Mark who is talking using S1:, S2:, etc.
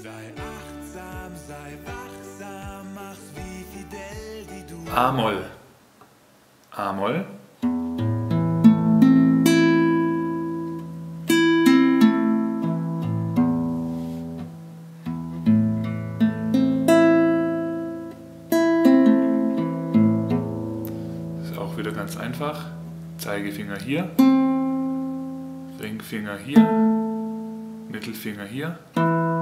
S1: Sei achtsam, sei wachsam, mach's wie Fidel, die du.
S2: A-Moll. A-Moll. Das ist auch wieder ganz einfach. Zeigefinger hier, Ringfinger hier, Mittelfinger hier.